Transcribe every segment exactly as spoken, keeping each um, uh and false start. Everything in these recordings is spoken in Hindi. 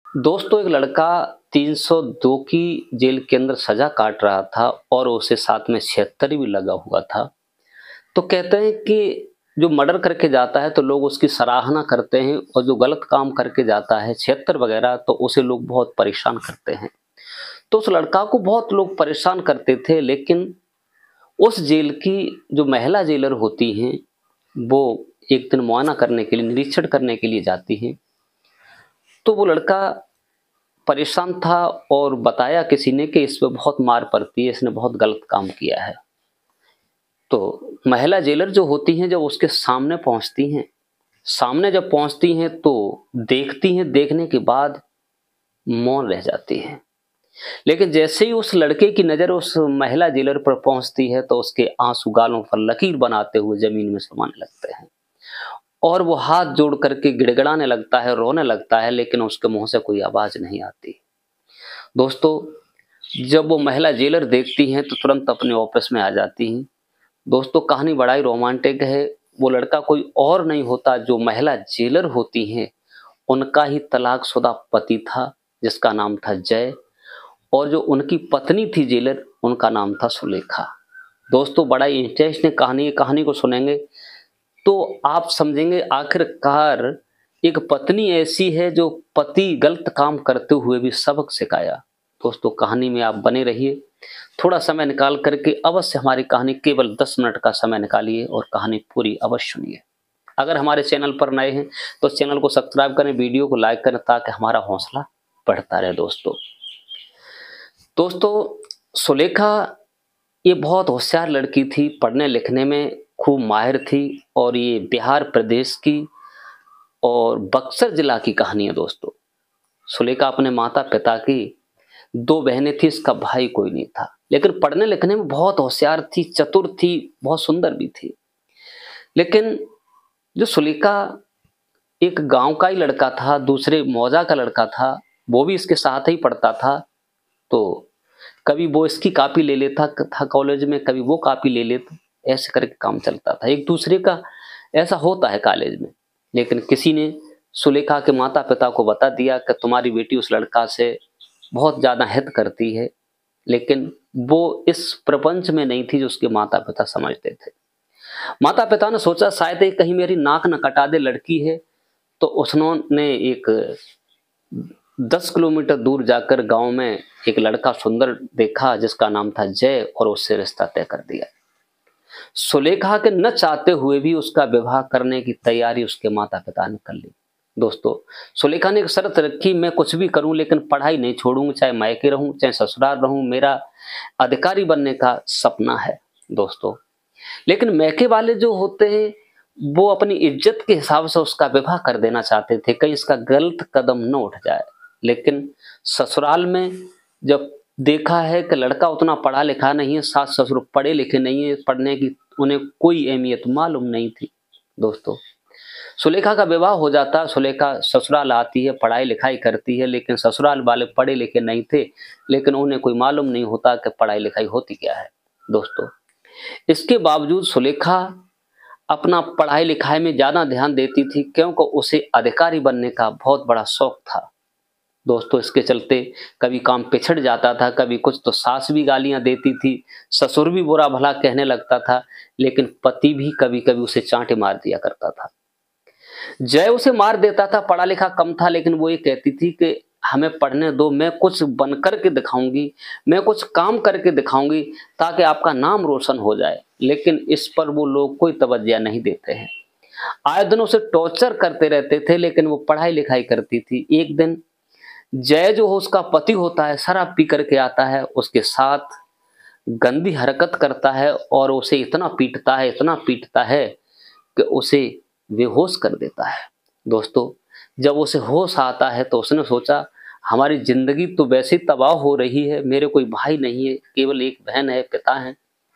दोस्तों, एक लड़का तीन सौ दो की जेल के अंदर सजा काट रहा था और उसे साथ में छिहत्तर भी लगा हुआ था। तो कहते हैं कि जो मर्डर करके जाता है तो लोग उसकी सराहना करते हैं और जो गलत काम करके जाता है छिहत्तर वगैरह तो उसे लोग बहुत परेशान करते हैं। तो उस लड़का को बहुत लोग परेशान करते थे, लेकिन उस जेल की जो महिला जेलर होती हैं, वो एक दिन मुआयना करने के लिए, निरीक्षण करने के लिए जाती हैं। तो वो लड़का परेशान था और बताया किसी ने कि इस पे बहुत मार पड़ती है, इसने बहुत गलत काम किया है। तो महिला जेलर जो होती हैं, जब उसके सामने पहुँचती हैं सामने जब पहुँचती हैं तो देखती हैं, देखने के बाद मौन रह जाती हैं। लेकिन जैसे ही उस लड़के की नज़र उस महिला जेलर पर पहुँचती है तो उसके आँसू गालों पर लकीर बनाते हुए ज़मीन में समाने लगते हैं और वो हाथ जोड़ कर के गिड़गिड़ाने लगता है, रोने लगता है, लेकिन उसके मुँह से कोई आवाज़ नहीं आती। दोस्तों, जब वो महिला जेलर देखती हैं तो तुरंत अपने ऑफिस में आ जाती हैं। दोस्तों, कहानी बड़ा ही रोमांटिक है। वो लड़का कोई और नहीं होता, जो महिला जेलर होती हैं, उनका ही तलाकशुदा पति था, जिसका नाम था जय, और जो उनकी पत्नी थी जेलर, उनका नाम था सुलेखा। दोस्तों, बड़ा ही इंटरेस्टिंग कहानी है। कहानी को सुनेंगे तो आप समझेंगे आखिरकार एक पत्नी ऐसी है जो पति गलत काम करते हुए भी सबक सिखाया। दोस्तों, कहानी में आप बने रहिए। थोड़ा समय निकाल करके अवश्य हमारी कहानी, केवल दस मिनट का समय निकालिए और कहानी पूरी अवश्य सुनिए। अगर हमारे चैनल पर नए हैं तो चैनल को सब्सक्राइब करें, वीडियो को लाइक करें ताकि हमारा हौसला बढ़ता रहे। दोस्तों दोस्तों सुलेखा ये बहुत होशियार लड़की थी, पढ़ने लिखने में खूब माहिर थी और ये बिहार प्रदेश की और बक्सर जिला की कहानी है। दोस्तों, सुलेखा अपने माता पिता की दो बहनें थी, इसका भाई कोई नहीं था, लेकिन पढ़ने लिखने में बहुत होशियार थी, चतुर थी, बहुत सुंदर भी थी। लेकिन जो सुलेखा एक गांव का ही लड़का था, दूसरे मौजा का लड़का था, वो भी इसके साथ ही पढ़ता था। तो कभी वो इसकी कॉपी ले लेता था कॉलेज में, कभी वो कॉपी ले लेता, ऐसे करके काम चलता था। एक दूसरे का ऐसा होता है कॉलेज में। लेकिन किसी ने सुलेखा के माता पिता को बता दिया कि तुम्हारी बेटी उस लड़का से बहुत ज़्यादा हित करती है, लेकिन वो इस प्रपंच में नहीं थी जो उसके माता पिता समझते थे। माता पिता ने सोचा शायद ये कहीं मेरी नाक न कटा दे, लड़की है। तो उन्होंने एक दस किलोमीटर दूर जाकर गांव में एक लड़का सुंदर देखा जिसका नाम था जय, और उससे रिश्ता तय कर दिया। सुलेखा के न चाहते हुए भी उसका विवाह करने की तैयारी उसके माता पिता ने कर ली। दोस्तों, सुलेखा ने एक शर्त रखी, मैं कुछ भी करूं लेकिन पढ़ाई नहीं छोड़ूंगी, चाहे मायके रहूं चाहे ससुराल रहूं, मेरा अधिकारी बनने का सपना है। दोस्तों, लेकिन मैके वाले जो होते हैं वो अपनी इज्जत के हिसाब से उसका विवाह कर देना चाहते थे, कहीं इसका गलत कदम न उठ जाए। लेकिन ससुराल में जब देखा है कि लड़का उतना पढ़ा लिखा नहीं है, सास ससुर पढ़े लिखे नहीं है, पढ़ने की उन्हें कोई अहमियत मालूम नहीं थी। दोस्तों, सुलेखा का विवाह हो जाता, सुलेखा ससुराल आती है, पढ़ाई लिखाई करती है, लेकिन ससुराल वाले पढ़े लिखे नहीं थे, लेकिन उन्हें कोई मालूम नहीं होता कि पढ़ाई लिखाई होती क्या है। दोस्तों, इसके बावजूद सुलेखा अपना पढ़ाई लिखाई में ज्यादा ध्यान देती थी, क्योंकि उसे अधिकारी बनने का बहुत बड़ा शौक था। दोस्तों, इसके चलते कभी काम पिछड़ जाता था, कभी कुछ, तो सास भी गालियां देती थी, ससुर भी बुरा भला कहने लगता था, लेकिन पति भी कभी कभी उसे चांटे मार दिया करता था। जय उसे मार देता था, पढ़ा लिखा कम था, लेकिन वो ये कहती थी कि हमें पढ़ने दो, मैं कुछ बन करके दिखाऊंगी, मैं कुछ काम करके दिखाऊंगी ताकि आपका नाम रोशन हो जाए। लेकिन इस पर वो लोग कोई तवज्जो नहीं देते हैं, आए दिन उसे टॉर्चर करते रहते थे, लेकिन वो पढ़ाई लिखाई करती थी। एक दिन जय जो उसका पति होता है, शराब पी करके आता है, उसके साथ गंदी हरकत करता है और उसे इतना पीटता है, इतना पीटता है कि उसे बेहोश कर देता है। दोस्तों, जब उसे होश आता है तो उसने सोचा हमारी जिंदगी तो वैसे ही तबाह हो रही है, मेरे कोई भाई नहीं है, केवल एक बहन है, पिता है।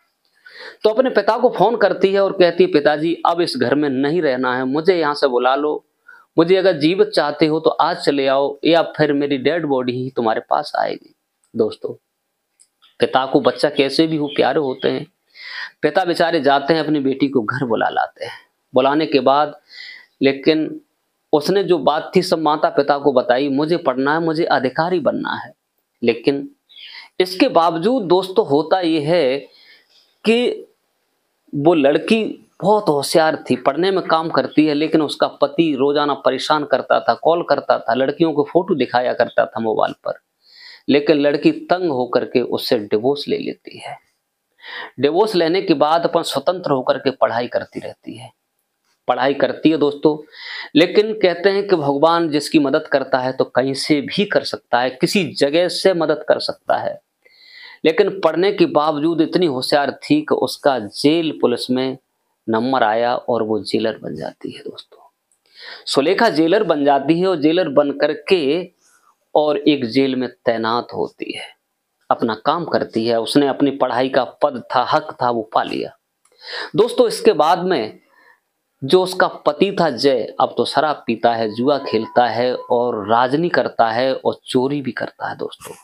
तो अपने पिता को फोन करती है और कहती है, पिताजी अब इस घर में नहीं रहना है, मुझे यहाँ से बुला लो, मुझे अगर जीवित चाहते हो तो आज चले आओ, या फिर मेरी डेड बॉडी ही तुम्हारे पास आएगी। दोस्तों, पिता को बच्चा कैसे भी हो प्यारे होते हैं। पिता बेचारे जाते हैं, अपनी बेटी को घर बुला लाते हैं। बुलाने के बाद लेकिन उसने जो बात थी सब माता पिता को बताई, मुझे पढ़ना है, मुझे अधिकारी बनना है। लेकिन इसके बावजूद दोस्तों होता ये है कि वो लड़की बहुत होशियार थी, पढ़ने में काम करती है, लेकिन उसका पति रोजाना परेशान करता था, कॉल करता था, लड़कियों को फोटो दिखाया करता था मोबाइल पर। लेकिन लड़की तंग होकर के उससे डिवोर्स ले लेती है। डिवोर्स लेने के बाद अपन स्वतंत्र होकर के पढ़ाई करती रहती है, पढ़ाई करती है दोस्तों। लेकिन कहते हैं कि भगवान जिसकी मदद करता है तो कहीं से भी कर सकता है, किसी जगह से मदद कर सकता है। लेकिन पढ़ने के बावजूद इतनी होशियार थी कि उसका जेल पुलिस में नंबर आया और वो जेलर बन जाती है दोस्तों। सुलेखा जेलर बन जाती है और जेलर बन करके और एक जेल में तैनात होती है, अपना काम करती है। उसने अपनी पढ़ाई का पद था, हक था, वो पा लिया दोस्तों। इसके बाद में जो उसका पति था जय, अब तो शराब पीता है, जुआ खेलता है और राजनी करता है और चोरी भी करता है दोस्तों।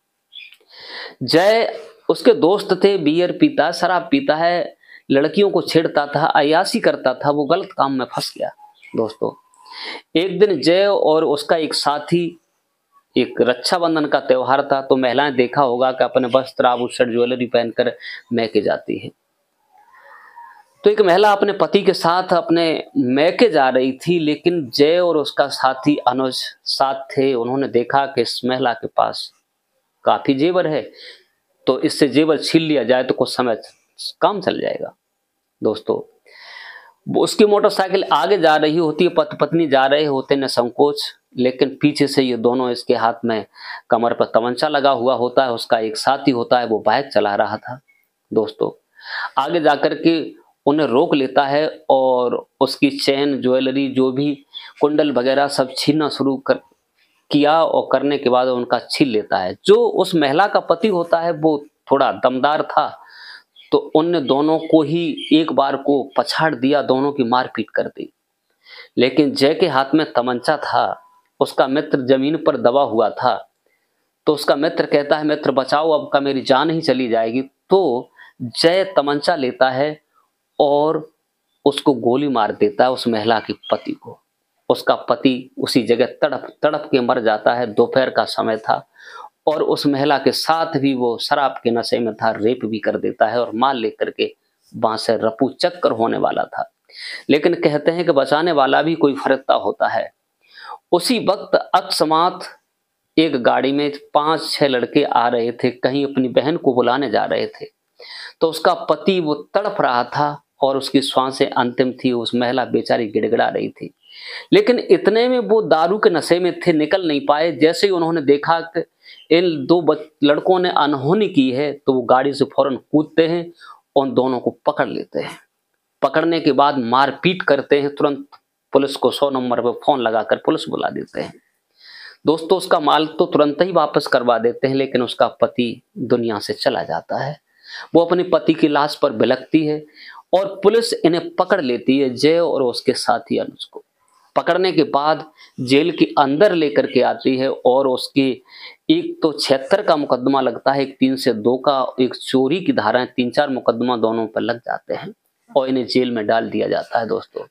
जय उसके दोस्त थे, बियर पीता, शराब पीता है, लड़कियों को छेड़ता था, अय्याशी करता था, वो गलत काम में फंस गया दोस्तों। एक दिन जय और उसका एक साथी, एक रक्षाबंधन का त्योहार था, तो महिलाएं देखा होगा कि अपने वस्त्र आभूषण ज्वेलरी पहनकर मैके जाती है। तो एक महिला अपने पति के साथ अपने मैके जा रही थी, लेकिन जय और उसका साथी अनुज साथ थे। उन्होंने देखा कि इस महिला के पास काफी जेवर है, तो इससे जेवर छीन लिया जाए तो कुछ समय काम चल जाएगा दोस्तों। उसकी मोटरसाइकिल आगे जा रही होती है, पति पत्नी जा रहे होते न संकोच, लेकिन पीछे से ये दोनों, इसके हाथ में कमर पर तमंचा लगा हुआ होता है, उसका एक साथी होता है, वो बाइक चला रहा था दोस्तों। आगे जाकर के उन्हें रोक लेता है और उसकी चैन, ज्वेलरी, जो भी कुंडल वगैरह सब छीनना शुरू कर किया और करने के बाद उनका छीन लेता है। जो उस महिला का पति होता है वो थोड़ा दमदार था, तो उन दोनों को ही एक बार को पछाड़ दिया, दोनों की मारपीट कर दी। लेकिन जय के हाथ में तमंचा था, उसका मित्र जमीन पर दबा हुआ था, तो उसका मित्र कहता है, मित्र बचाओ, अब का मेरी जान ही चली जाएगी। तो जय तमंचा लेता है और उसको गोली मार देता है, उस महिला के पति को। उसका पति उसी जगह तड़प तड़प के मर जाता है। दोपहर का समय था और उस महिला के साथ भी वो शराब के नशे में था, रेप भी कर देता है और माल लेकर के वहां से रफू चक्कर होने वाला था। लेकिन कहते हैं कि बचाने वाला भी कोई फरिश्ता होता है। उसी वक्त अकस्मात एक गाड़ी में पांच छह लड़के आ रहे थे, कहीं अपनी बहन को बुलाने जा रहे थे। तो उसका पति वो तड़प रहा था और उसकी सांसें अंतिम थी, उस महिला बेचारी गिड़गिड़ा रही थी। लेकिन इतने में वो दारू के नशे में थे, निकल नहीं पाए। जैसे ही उन्होंने देखा कि इन दो लड़कों ने अनहोनी की है, तो वो गाड़ी से फौरन कूदते हैं, उन दोनों को पकड़ लेते हैं। पकड़ने के बाद मारपीट करते हैं, तुरंत पुलिस को सौ नंबर पर फोन लगाकर पुलिस बुला देते हैं दोस्तों। उसका माल तो तुरंत ही वापस करवा देते हैं, लेकिन उसका पति दुनिया से चला जाता है। वो अपने पति की लाश पर बिलखती है और पुलिस इन्हें पकड़ लेती है, जय और उसके साथी अनुज को। पकड़ने के बाद जेल के अंदर लेकर के आती है और उसके एक तो छिहत्तर का मुकदमा लगता है, एक तीन से दो का, एक चोरी की धारा, तीन चार मुकदमा दोनों पर लग जाते हैं और इन्हें जेल में डाल दिया जाता है दोस्तों।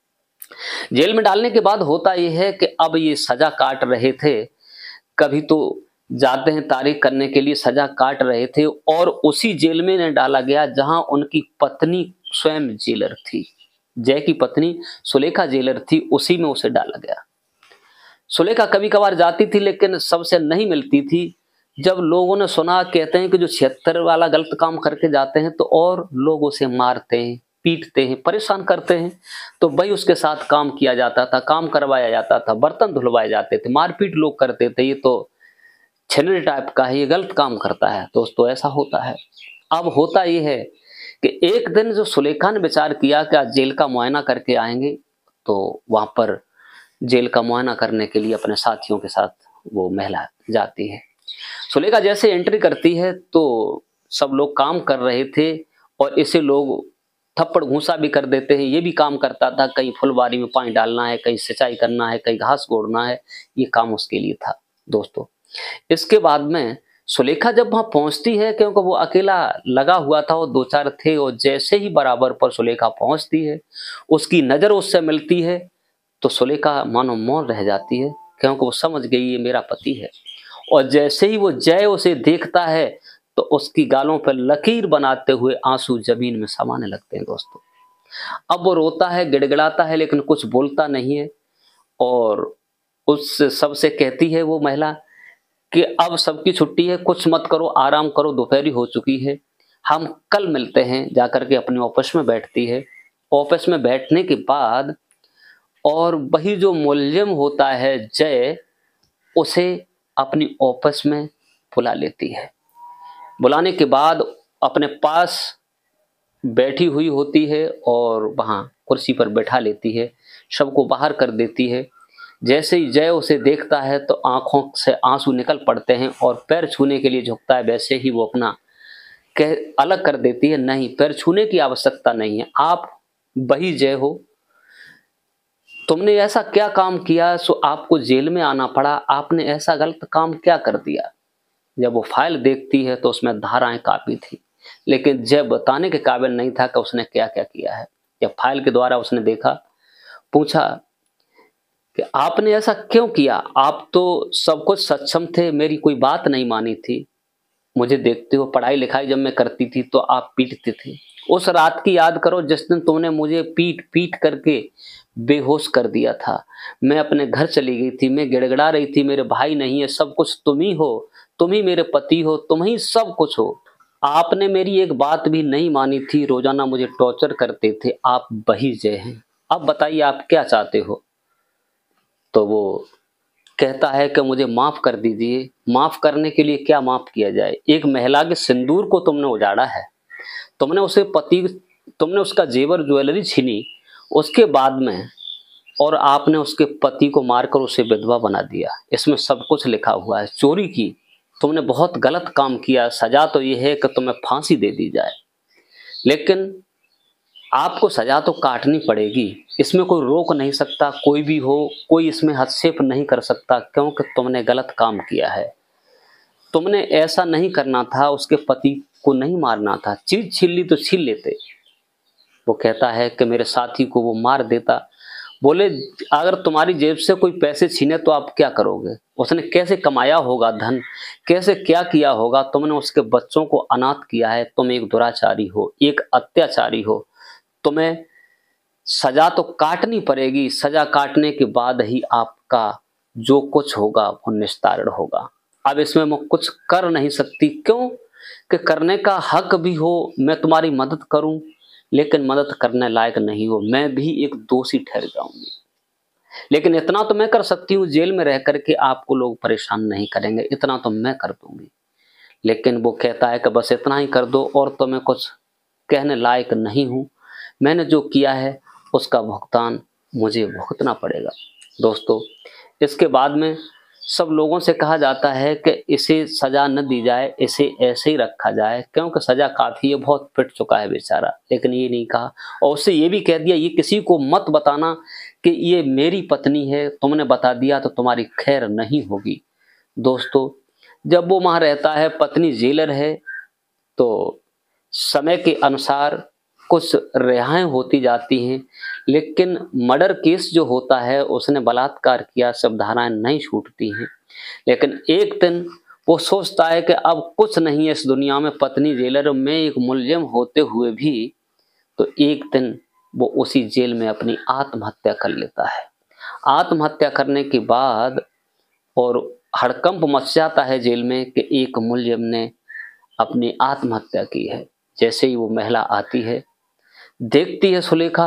जेल में डालने के बाद होता यह है कि अब ये सजा काट रहे थे, कभी तो जाते हैं तारीख करने के लिए, सजा काट रहे थे और उसी जेल में इन्हें डाला गया जहां उनकी पत्नी स्वयं जेलर थी। जय की पत्नी सुलेखा जेलर थी, उसी में उसे डाला गया। सुलेखा कभी कभार जाती थी, लेकिन सबसे नहीं मिलती थी। जब लोगों ने सुना, कहते हैं कि जो छिहत्तर वाला गलत काम करके जाते हैं तो और लोग उसे मारते हैं, पीटते हैं, परेशान करते हैं, तो भाई उसके साथ काम किया जाता था, काम करवाया जाता था, बर्तन धुलवाए जाते थे, मारपीट लोग करते थे। ये तो छिनरी टाइप का है, ये गलत काम करता है दोस्तों, ऐसा होता है। अब होता ये है कि एक दिन जो सुलेखा ने विचार किया कि आज जेल का मुआयना करके आएंगे, तो वहां पर जेल का मुआयना करने के लिए अपने साथियों के साथ वो महिला जाती है। सुलेखा जैसे एंट्री करती है तो सब लोग काम कर रहे थे और इसे लोग थप्पड़ घूसा भी कर देते हैं। ये भी काम करता था, कहीं फुलवारी में पानी डालना है, कहीं सिंचाई करना है, कहीं घास गोड़ना है, ये काम उसके लिए था दोस्तों। इसके बाद में सुलेखा जब वहां पहुंचती है, क्योंकि वो अकेला लगा हुआ था, वो दो चार थे, और जैसे ही बराबर पर सुलेखा पहुंचती है, उसकी नजर उससे मिलती है तो सुलेखा मानो मौन रह जाती है, क्योंकि वो समझ गई ये मेरा पति है। और जैसे ही वो जय उसे देखता है तो उसकी गालों पर लकीर बनाते हुए आंसू जमीन में समाने लगते हैं दोस्तों। अब वो रोता है, गिड़गिड़ाता है, लेकिन कुछ बोलता नहीं है। और उस सबसे कहती है वो महिला कि अब सबकी छुट्टी है, कुछ मत करो, आराम करो, दोपहरी हो चुकी है, हम कल मिलते हैं। जाकर के अपने ऑफिस में बैठती है। ऑफिस में बैठने के बाद और वही जो मुलजिम होता है जय, उसे अपनी ऑफिस में बुला लेती है। बुलाने के बाद अपने पास बैठी हुई होती है और वहां कुर्सी पर बैठा लेती है, सबको बाहर कर देती है। जैसे ही जय उसे देखता है तो आंखों से आंसू निकल पड़ते हैं और पैर छूने के लिए झुकता है। वैसे ही वो अपना कह अलग कर देती है, नहीं, पैर छूने की आवश्यकता नहीं है, आप वही जय हो, तुमने ऐसा क्या काम किया सो आपको जेल में आना पड़ा, आपने ऐसा गलत काम क्या कर दिया। जब वो फाइल देखती है तो उसमें धाराएं काफी थी, लेकिन जय बताने के काबिल नहीं था कि उसने क्या क्या किया है। जब फाइल के द्वारा उसने देखा, पूछा कि आपने ऐसा क्यों किया, आप तो सब कुछ सक्षम थे, मेरी कोई बात नहीं मानी थी, मुझे देखते हो पढ़ाई लिखाई जब मैं करती थी तो आप पीटते थे। उस रात की याद करो जिस दिन तुमने मुझे पीट पीट करके बेहोश कर दिया था। मैं अपने घर चली गई थी, मैं गिड़गिड़ा रही थी, मेरे भाई नहीं है, सब कुछ तुम ही हो, तुम ही मेरे पति हो, तुम ही सब कुछ हो। आपने मेरी एक बात भी नहीं मानी थी, रोजाना मुझे टॉर्चर करते थे, आप वही जय हैं। अब बताइए आप क्या चाहते हो। तो वो कहता है कि मुझे माफ कर दीजिए। माफ करने के लिए क्या माफ किया जाए, एक महिला के सिंदूर को तुमने उजाड़ा है, तुमने उसे पति तुमने उसका जेवर ज्वेलरी छीनी, उसके बाद में और आपने उसके पति को मारकर उसे विधवा बना दिया। इसमें सब कुछ लिखा हुआ है, चोरी की, तुमने बहुत गलत काम किया। सजा तो यह है कि तुम्हें फांसी दे दी जाए, लेकिन आपको सजा तो काटनी पड़ेगी, इसमें कोई रोक नहीं सकता, कोई भी हो, कोई इसमें हस्तक्षेप नहीं कर सकता, क्योंकि तुमने गलत काम किया है। तुमने ऐसा नहीं करना था, उसके पति को नहीं मारना था, चीज छीन ली तो छीन लेते। वो कहता है कि मेरे साथी को वो मार देता। बोले अगर तुम्हारी जेब से कोई पैसे छीने तो आप क्या करोगे, उसने कैसे कमाया होगा धन, कैसे क्या किया होगा, तुमने उसके बच्चों को अनाथ किया है, तुम एक दुराचारी हो, एक अत्याचारी हो, तुम्हें सजा तो काटनी पड़ेगी, सजा काटने के बाद ही आपका जो कुछ होगा वो निस्तारण होगा। अब इसमें मैं कुछ कर नहीं सकती, क्यों कि करने का हक भी हो, मैं तुम्हारी मदद करूं, लेकिन मदद करने लायक नहीं हो, मैं भी एक दोषी ठहर जाऊंगी। लेकिन इतना तो मैं कर सकती हूँ, जेल में रह करके आपको लोग परेशान नहीं करेंगे, इतना तो मैं कर दूंगी। लेकिन वो कहता है कि बस इतना ही कर दो, और तो मैं कुछ कहने लायक नहीं हूं, मैंने जो किया है उसका भुगतान मुझे भुगतना पड़ेगा। दोस्तों, इसके बाद में सब लोगों से कहा जाता है कि इसे सजा न दी जाए, इसे ऐसे ही रखा जाए, क्योंकि सजा काफी है, बहुत पिट चुका है बेचारा। लेकिन ये नहीं कहा, और उससे ये भी कह दिया ये किसी को मत बताना कि ये मेरी पत्नी है, तुमने बता दिया तो तुम्हारी खैर नहीं होगी। दोस्तों, जब वो वहां रहता है, पत्नी जेलर है, तो समय के अनुसार कुछ रिहाएं होती जाती हैं, लेकिन मर्डर केस जो होता है, उसने बलात्कार किया, सब धाराएं नहीं छूटती हैं। लेकिन एक दिन वो सोचता है कि अब कुछ नहीं है इस दुनिया में, पत्नी जेलर में एक मुलजिम होते हुए भी, तो एक दिन वो उसी जेल में अपनी आत्महत्या कर लेता है। आत्महत्या करने के बाद और हड़कंप मच जाता है जेल में कि एक मुलजिम ने अपनी आत्महत्या की है। जैसे ही वो महिला आती है, देखती है सुलेखा,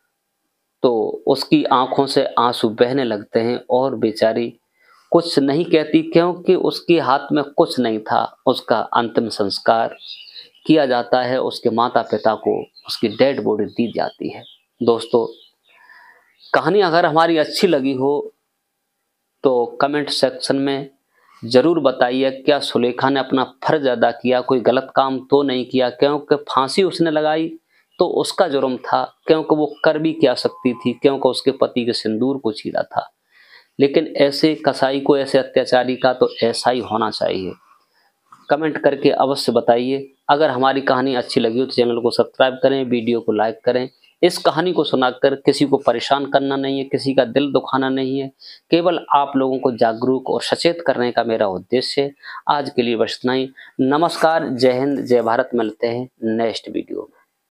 तो उसकी आंखों से आंसू बहने लगते हैं और बेचारी कुछ नहीं कहती, क्योंकि उसके हाथ में कुछ नहीं था। उसका अंतिम संस्कार किया जाता है, उसके माता पिता को उसकी डेड बॉडी दी जाती है। दोस्तों, कहानी अगर हमारी अच्छी लगी हो तो कमेंट सेक्शन में जरूर बताइए, क्या सुलेखा ने अपना फर्ज अदा किया, कोई गलत काम तो नहीं किया, क्योंकि फांसी उसने लगाई तो उसका जुर्म था, क्योंकि वो कर भी क्या सकती थी, क्योंकि उसके पति के सिंदूर को छीना था। लेकिन ऐसे कसाई को, ऐसे अत्याचारी का तो ऐसा ही होना चाहिए। कमेंट करके अवश्य बताइए। अगर हमारी कहानी अच्छी लगी हो तो चैनल को सब्सक्राइब करें, वीडियो को लाइक करें, इस कहानी को सुनाकर किसी को परेशान करना नहीं है, किसी का दिल दुखाना नहीं है, केवल आप लोगों को जागरूक और सचेत करने का मेरा उद्देश्य है। आज के लिए बस इतना ही। नमस्कार, जय हिंद, जय भारत। मिलते हैं नेक्स्ट वीडियो में।